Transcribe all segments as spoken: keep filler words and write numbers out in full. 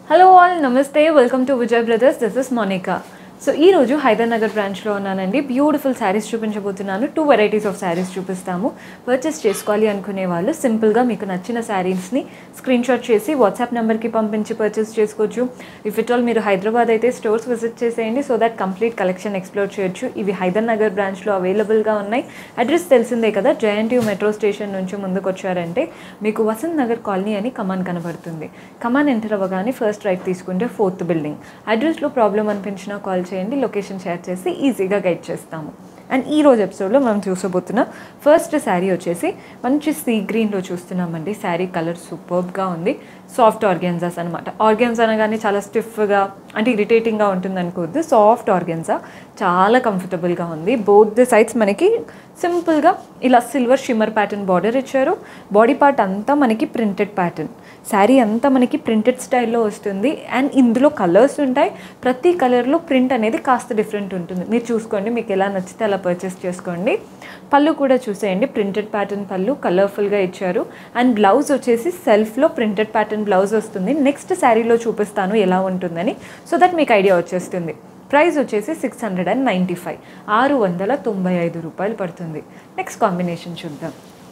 Hello all, Namaste, welcome to Vijay Brothers. This is Monica. So ee roju Hydernagar branch lo unnanandi. Beautiful sarees చూపించబోతున్నాను. Two varieties of sarees చూపిస్తాము. Purchase చేసుకోవాలి అనుకునే వాళ్ళు simple గా మీకు నచ్చిన sarees ని స్క్రీన్ షాట్ చేసి WhatsApp నంబర్ కి పంపించి purchase చేసుకోవచ్చు. If at all మీరు హైదరాబాద్ అయితే స్టోర్స్ విజిట్ చేసేయండి so that complete collection explore చేయొచ్చు. ఇవి హైదర్నగర్ బ్రాంచ్ లో అవైలబుల్ గా ఉన్నాయి. అడ్రస్ తెలిసిందే కదా, J N T U metro station నుంచి ముందుకు వచ్చారంటే మీకు వసంత్ నగర్ కాలనీ అని కమాన్ కనబడుతుంది. కమాన్ ఎంటర్ అవ్వగానే ఫస్ట్ రైట్ తీసుకుంటే ఫోర్త్ బిల్డింగ్. అడ్రస్ లో ప్రాబ్లం అనిపించినా కాల్ చేయండి, లొకేషన్ షేర్ చేసి ఈజీగా గైడ్ చేస్తాము. అండ్ ఈ రోజు ఎపిసోడ్లో మనం చూసబోతున్న ఫస్ట్ శారీ వచ్చేసి మంచి సీ గ్రీన్లో చూస్తున్నామండి. శారీ కలర్ సూపర్బ్గా ఉంది. సాఫ్ట్ ఆర్గాన్జాస్ అనమాట. ఆర్గాన్జా అనగానే చాలా స్టిఫ్గా అంటే ఇరిటేటింగ్గా ఉంటుంది అనుకోవద్దు. సాఫ్ట్ ఆర్గాన్జా చాలా కంఫర్టబుల్గా ఉంది. బోత్ ది సైడ్స్ మనకి సింపుల్గా ఇలా సిల్వర్ షిమ్మర్ ప్యాటర్న్ బార్డర్ ఇచ్చారు. బాడీ పార్ట్ అంతా మనకి ప్రింటెడ్ ప్యాటర్న్. శారీ అంతా మనకి ప్రింటెడ్ స్టైల్లో వస్తుంది. అండ్ ఇందులో కలర్స్ ఉంటాయి. ప్రతి కలర్లో ప్రింట్ అనేది కాస్త డిఫరెంట్ ఉంటుంది. మీరు చూసుకోండి, మీకు ఎలా నచ్చితే అలా పర్చేస్ చేసుకోండి. పళ్ళు కూడా చూసేయండి, ప్రింటెడ్ ప్యాటర్న్ పళ్ళు కలర్ఫుల్గా ఇచ్చారు. అండ్ బ్లౌజ్ వచ్చేసి సెల్ఫ్లో ప్రింటెడ్ ప్యాటర్న్ బ్లౌజ్ వస్తుంది. నెక్స్ట్ శారీలో చూపిస్తాను ఎలా ఉంటుందని, సో దట్ మీకు ఐడియా వచ్చేస్తుంది. ప్రైస్ వచ్చేసి six hundred and ninety five ఆరు వందల తొంభై ఐదు రూపాయలు పడుతుంది. నెక్స్ట్ కాంబినేషన్ చూద్దాం.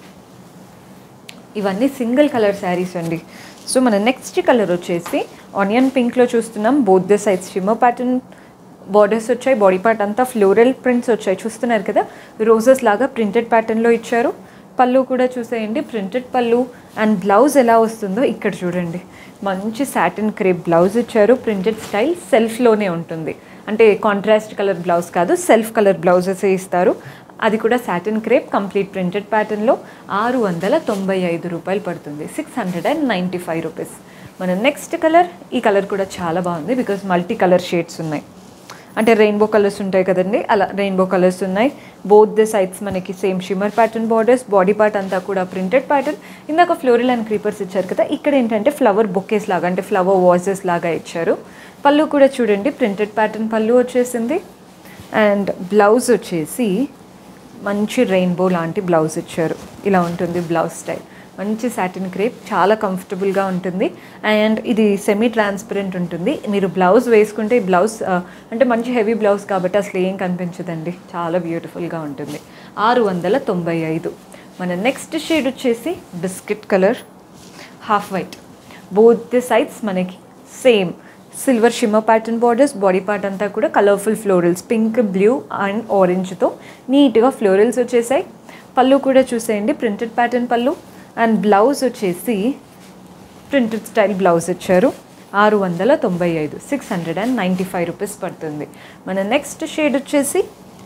ఇవన్నీ సింగిల్ కలర్ శారీస్ అండి. సో మన నెక్స్ట్ కలర్ వచ్చేసి ఆనియన్ పింక్లో చూస్తున్నాం. Both the sides shimmer pattern borders వచ్చాయి. బాడీ పార్ట్ అంతా ఫ్లోరల్ ప్రింట్స్ వచ్చాయి. చూస్తున్నారు కదా, రోజెస్ లాగా ప్రింటెడ్ ప్యాటర్న్లో ఇచ్చారు. పళ్ళు కూడా చూసేయండి, ప్రింటెడ్ పళ్ళు. అండ్ బ్లౌజ్ ఎలా వస్తుందో ఇక్కడ చూడండి. మంచి సాటిన్ క్రేప్ బ్లౌజ్ ఇచ్చారు. ప్రింటెడ్ స్టైల్ సెల్ఫ్లోనే ఉంటుంది. అంటే కాంట్రాస్ట్ కలర్ బ్లౌజ్ కాదు, సెల్ఫ్ కలర్ బ్లౌజెసే ఇస్తారు. అది కూడా సాటిన్ క్రేప్ కంప్లీట్ ప్రింటెడ్ ప్యాటర్న్లో ఆరు వందల తొంభై ఐదు రూపాయలు పడుతుంది. Six hundred and ninety five rupees. మన నెక్స్ట్ కలర్, ఈ కలర్ కూడా చాలా బాగుంది బికాజ్ మల్టీ కలర్ షేడ్స్ ఉన్నాయి. అంటే రెయిన్బో కలర్స్ ఉంటాయి కదండి, అలా రెయిన్బో కలర్స్ ఉన్నాయి. బోత్ ద సైడ్స్ మనకి same shimmer pattern borders. Body part అంతా కూడా ప్రింటెడ్ ప్యాటర్న్. ఇందాక ఫ్లోరల్ అండ్ క్రీపర్స్ ఇచ్చారు కదా, ఇక్కడ ఏంటంటే ఫ్లవర్ బొకేస్ లాగా అంటే ఫ్లవర్ వాజెస్ లాగా ఇచ్చారు. పళ్ళు కూడా చూడండి, ప్రింటెడ్ ప్యాటర్న్ పళ్ళు వచ్చేసింది. అండ్ బ్లౌజ్ వచ్చేసి మంచి రెయిన్బో లాంటి బ్లౌజ్ ఇచ్చారు. ఇలా ఉంటుంది బ్లౌజ్ స్టైల్. మంచి సాటిన్ క్రేప్, చాలా కంఫర్టబుల్గా ఉంటుంది. అండ్ ఇది సెమీ ట్రాన్స్పరెంట్ ఉంటుంది. మీరు బ్లౌజ్ వేసుకుంటే ఈ బ్లౌజ్ అంటే మంచి హెవీ బ్లౌజ్ కాబట్టి అసలు ఏం కనిపించదండి, చాలా బ్యూటిఫుల్గా ఉంటుంది. ఆరు వందల తొంభై ఐదు. మన నెక్స్ట్ షేడ్ వచ్చేసి biscuit colour, half white. Both the sides మనకి same silver shimmer pattern borders. Body part అంతా కూడా colourful florals, pink, blue and ఆరెంజ్తో నీట్గా ఫ్లోరల్స్ వచ్చేసాయి. పళ్ళు కూడా చూసేయండి, ప్రింటెడ్ ప్యాటర్న్ పళ్ళు. అండ్ బ్లౌజ్ వచ్చేసి ప్రింటెడ్ స్టైల్ బ్లౌజ్ ఇచ్చారు. ఆరు వందల తొంభై ఐదు six hundred and ninety five rupees పడుతుంది. మన నెక్స్ట్ షేడ్ వచ్చేసి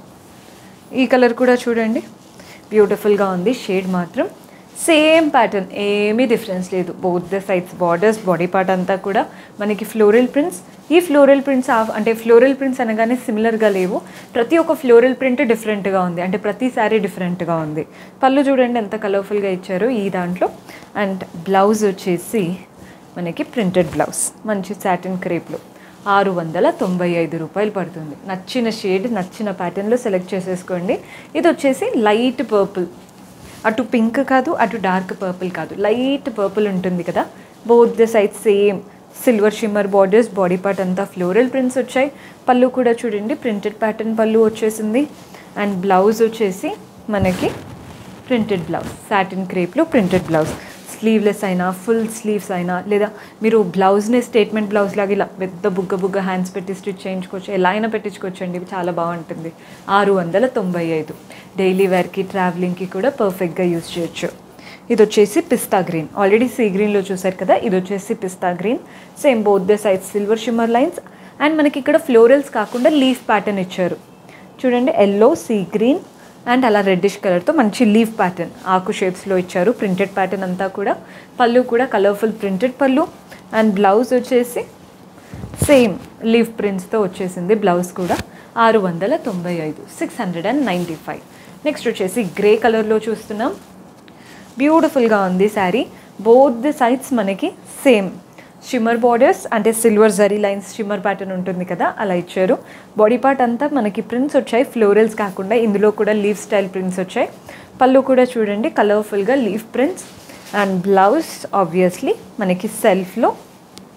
ఈ కలర్ కూడా చూడండి, బ్యూటిఫుల్గా ఉంది. షేడ్ మాత్రం సేమ్ ప్యాటర్న్, ఏమీ డిఫరెన్స్ లేదు. Both the sides borders, body part అంతా కూడా మనకి ఫ్లోరల్ ప్రింట్స్. ఈ ఫ్లోరల్ ప్రింట్స్ అంటే ఫ్లోరల్ ప్రింట్స్ అనగానే సిమిలర్గా లేవు. ప్రతి ఒక్క ఫ్లోరల్ ప్రింట్ డిఫరెంట్గా ఉంది, అంటే ప్రతి సారీ డిఫరెంట్గా ఉంది. పళ్ళు చూడండి ఎంత కలర్ఫుల్గా ఇచ్చారు ఈ దాంట్లో. అండ్ బ్లౌజ్ వచ్చేసి మనకి ప్రింటెడ్ బ్లౌజ్, మంచి సాటిన్ క్రేప్లో ఆరు వందల తొంభై ఐదు రూపాయలు పడుతుంది. నచ్చిన షేడ్, నచ్చిన ప్యాటర్న్లో సెలెక్ట్ చేసేసుకోండి. ఇది వచ్చేసి లైట్ పర్పుల్, అటు పింక్ కాదు అటు డార్క్ పర్పుల్ కాదు, లైట్ పర్పుల్ ఉంటుంది కదా. Both the side same silver shimmer borders. Body part అంతా ఫ్లోరల్ ప్రింట్స్ వచ్చాయి. పళ్ళు కూడా చూడండి, ప్రింటెడ్ ప్యాటర్న్ పళ్ళు వచ్చేసింది. అండ్ బ్లౌజ్ వచ్చేసి మనకి ప్రింటెడ్ బ్లౌజ్, సాటిన్ క్రేప్లో ప్రింటెడ్ బ్లౌజ్. స్లీవ్లెస్ అయినా ఫుల్ స్లీవ్స్ అయినా, లేదా మీరు బ్లౌజ్ని స్టేట్మెంట్ బ్లౌజ్ లాగా ఇలా పెద్ద బుగ్గ బుగ్గ హ్యాండ్స్ పెట్టి స్టిచ్ చేయించుకోవచ్చు, ఎలా అయినా పెట్టించుకోవచ్చండి, చాలా బాగుంటుంది. ఆరు వందల తొంభై ఐదు. డైలీ వేర్కి, ట్రావెలింగ్కి కూడా పర్ఫెక్ట్గా యూజ్ చేయొచ్చు. ఇది వచ్చేసి పిస్తా గ్రీన్, ఆల్రెడీ సీ గ్రీన్లో చూసారు కదా, ఇది వచ్చేసి పిస్తా green. Same both the sides silver shimmer lines. And మనకి ఇక్కడ ఫ్లోరల్స్ కాకుండా లీఫ్ ప్యాటర్న్ ఇచ్చారు చూడండి. ఎల్లో, సీ గ్రీన్ అండ్ అలా రెడ్డిష్ కలర్తో మంచి లీఫ్ ప్యాటర్న్ ఆకు షేప్స్లో ఇచ్చారు. ప్రింటెడ్ ప్యాటర్న్ అంతా కూడా. పళ్ళు కూడా కలర్ఫుల్ ప్రింటెడ్ పళ్ళు. అండ్ బ్లౌజ్ వచ్చేసి సేమ్ లీఫ్ ప్రింట్స్తో వచ్చేసింది బ్లౌజ్ కూడా. ఆరు వందల తొంభై ఐదు six hundred and ninety five. Next వచ్చేసి గ్రే కలర్లో చూస్తున్నాం. బ్యూటిఫుల్గా ఉంది శారీ. బోత్ ది సైడ్స్ మనకి సేమ్ షిమ్మర్ బార్డర్స్, అంటే silver zari lines shimmer pattern ఉంటుంది కదా, అలా ఇచ్చారు. బాడీ పార్ట్ అంతా మనకి ప్రింట్స్ వచ్చాయి, ఫ్లోరల్స్ కాకుండా ఇందులో కూడా లీఫ్ స్టైల్ ప్రింట్స్ వచ్చాయి. పళ్ళు కూడా చూడండి కలర్ఫుల్గా leaf prints. And blouse obviously మనకి సెల్ఫ్లో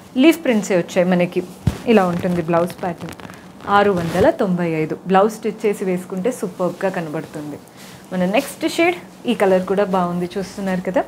లీఫ్ ప్రింట్సే వచ్చాయి మనకి. ఇలా ఉంటుంది బ్లౌజ్ ప్యాటర్న్. ఆరు వందల తొంభై ఐదు. బ్లౌజ్ స్టిచ్ చేసి వేసుకుంటే సూపర్గా కనబడుతుంది. మన నెక్స్ట్ షేడ్ ఈ కలర్ కూడా బాగుంది, చూస్తున్నారు కదా,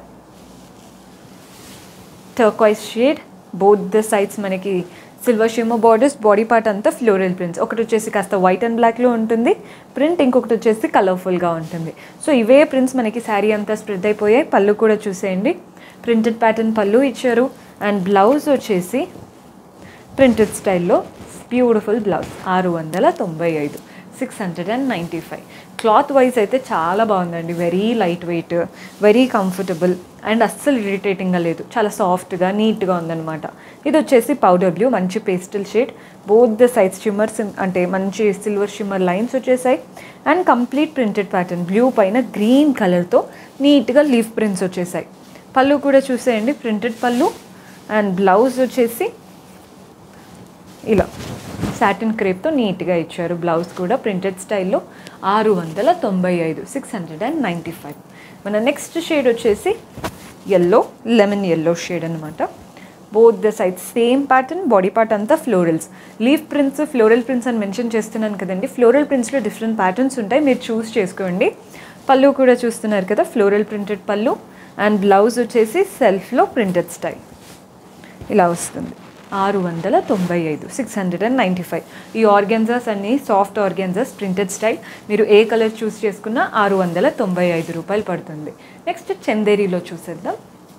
turquoise shade. Both the sides మనకి silver shimmer borders, body part అంతా ఫ్లోరల్ ప్రింట్స్. ఒకటి వచ్చేసి కాస్త వైట్ అండ్ బ్లాక్లో ఉంటుంది ప్రింట్, ఇంకొకటి వచ్చేసి కలర్ఫుల్గా ఉంటుంది. సో ఇవే ప్రింట్స్ మనకి శారీ అంతా స్ప్రెడ్ అయిపోయాయి. పళ్ళు కూడా చూసేయండి, ప్రింటెడ్ ప్యాటర్న్ పళ్ళు ఇచ్చారు. అండ్ బ్లౌజ్ వచ్చేసి ప్రింటెడ్ స్టైల్లో బ్యూటిఫుల్ బ్లౌజ్. ఆరు వందల తొంభై ఐదు, six hundred and ninety five. Cloth wise అయితే చాలా బాగుందండి. Very light weight, very comfortable and అస్సలు ఇరిటేటింగ్గా లేదు. చాలా సాఫ్ట్గా నీట్గా ఉందన్నమాట. ఇది వచ్చేసి పౌడర్ బ్లూ, మంచి pastel shade. Both the sides shimmers అంటే మంచి సిల్వర్ షిమ్మర్ లైన్స్ వచ్చేసాయి. And complete printed pattern blue పైన గ్రీన్ కలర్తో నీట్గా లీఫ్ ప్రింట్స్ వచ్చేసాయి. పళ్ళు కూడా చూసేయండి, ప్రింటెడ్ పళ్ళు. అండ్ బ్లౌజ్ వచ్చేసి ఇలా సాటిన్ క్రేప్తో నీట్గా ఇచ్చారు. బ్లౌజ్ కూడా ప్రింటెడ్ స్టైల్లో. ఆరు వందల తొంభై ఐదు, six hundred and ninety five. మన నెక్స్ట్ షేడ్ వచ్చేసి ఎల్లో, లెమన్ ఎల్లో షేడ్ అనమాట. Both the sides same pattern, body part అంతా florals. Leaf prints, floral prints అని మెన్షన్ చేస్తున్నాను కదండి. ఫ్లోరల్ ప్రింట్స్లో డిఫరెంట్ ప్యాటర్న్స్ ఉంటాయి, మీరు చూస్ చేసుకోండి. పళ్ళు కూడా చూస్తున్నారు కదా, ఫ్లోరల్ ప్రింటెడ్ పళ్ళు. అండ్ బ్లౌజ్ వచ్చేసి సెల్ఫ్లో ప్రింటెడ్ స్టైల్ ఇలా వస్తుంది. ఆరు వందల తొంభై ఐదు, six hundred and ninety five. ఈ ఆర్గెన్జాస్ అన్నీ సాఫ్ట్ ఆర్గెన్జాస్, ప్రింటెడ్ స్టైల్. మీరు ఏ కలర్ చూస్ చేసుకున్నా ఆరు వందల తొంభై ఐదు రూపాయలు పడుతుంది. నెక్స్ట్ చందేరీలో చూసేద్దాం.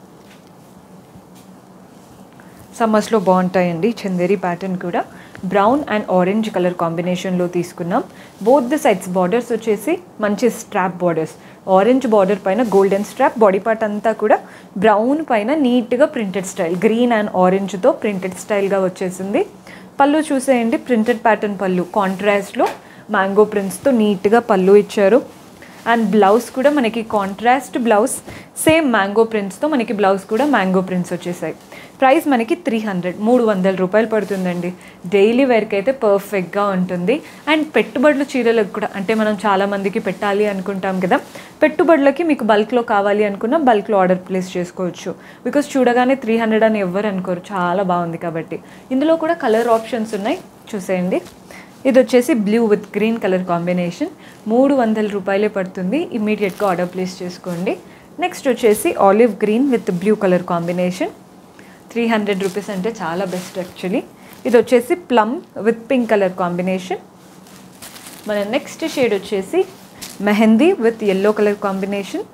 సమ్మర్స్లో బాగుంటాయండి చందేరీ ప్యాటర్న్ కూడా. బ్రౌన్ అండ్ ఆరెంజ్ కలర్ కాంబినేషన్లో తీసుకున్నాం. బోత్ ద సైడ్స్ బార్డర్స్ వచ్చేసి మంచి స్ట్రాప్ బార్డర్స్. ఆరెంజ్ బార్డర్ పైన గోల్డెన్ స్ట్రాప్, బాడీ పార్ట్ అంతా కూడా బ్రౌన్ పైన నీట్గా ప్రింటెడ్ స్టైల్, గ్రీన్ అండ్ ఆరెంజ్తో ప్రింటెడ్ స్టైల్గా వచ్చేసింది. పళ్ళు చూసేయండి, ప్రింటెడ్ ప్యాటర్న్ పళ్ళు, కాంట్రాస్ట్లో మ్యాంగో ప్రింట్స్తో నీట్గా పళ్ళు ఇచ్చారు. అండ్ బ్లౌజ్ కూడా మనకి కాంట్రాస్ట్ బ్లౌజ్, సేమ్ మ్యాంగో ప్రింట్స్తో మనకి బ్లౌజ్ కూడా మ్యాంగో ప్రింట్స్ వచ్చేసాయి. ప్రైస్ మనకి త్రీ హండ్రెడ్ మూడు వందల రూపాయలు పడుతుందండి. డైలీ వేర్కి అయితే పర్ఫెక్ట్గా ఉంటుంది. అండ్ పెట్టుబడులు చీరలకు కూడా, అంటే మనం చాలామందికి పెట్టాలి అనుకుంటాం కదా, పెట్టుబడులకి మీకు బల్క్లో కావాలి అనుకున్న బల్క్లో ఆర్డర్ ప్లేస్ చేసుకోవచ్చు. బికాస్ చూడగానే త్రీ హండ్రెడ్ అని ఎవ్వరు అనుకోరు, చాలా బాగుంది కాబట్టి. ఇందులో కూడా కలర్ ఆప్షన్స్ ఉన్నాయి, చూసేయండి. ఇది వచ్చేసి blue with green colour combination. మూడు వందల రూపాయలే పడుతుంది. ఇమ్మీడియట్గా ఆర్డర్ ప్లేస్ చేసుకోండి. నెక్స్ట్ వచ్చేసి olive green with blue colour combination. Three hundred rupees అంటే చాలా బెస్ట్ యాక్చువల్లీ. ఇది వచ్చేసి plum with pink colour combination. మన నెక్స్ట్ షేడ్ వచ్చేసి mehndi with yellow colour combination.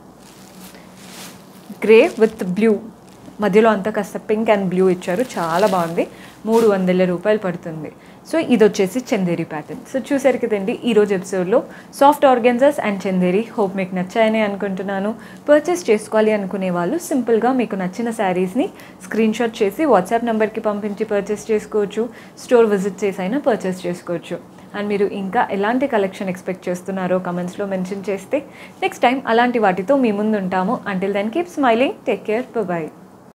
Grey with blue, మధ్యలో అంతా కాస్త పింక్ అండ్ బ్లూ ఇచ్చారు, చాలా బాగుంది. మూడు వందల రూపాయలు పడుతుంది. సో ఇది వచ్చేసి చందేరి ప్యాటర్న్. సో చూసారు కదండి ఈరోజు ఎపిసోడ్లో soft organzas and Chanderi. Hope మీకు నచ్చాయని అనుకుంటున్నాను. పర్చేస్ చేసుకోవాలి అనుకునే వాళ్ళు సింపుల్గా మీకు నచ్చిన శారీస్ని స్క్రీన్ షాట్ చేసి వాట్సాప్ నెంబర్కి పంపించి పర్చేస్ చేసుకోవచ్చు. స్టోర్ విజిట్ చేసి అయినా పర్చేస్ చేసుకోవచ్చు. అండ్ మీరు ఇంకా ఎలాంటి కలెక్షన్ ఎక్స్పెక్ట్ చేస్తున్నారో కమెంట్స్లో మెన్షన్ చేస్తే నెక్స్ట్ టైం అలాంటి వాటితో మీ ముందు ఉంటాము. Until then keep smiling, take care, by.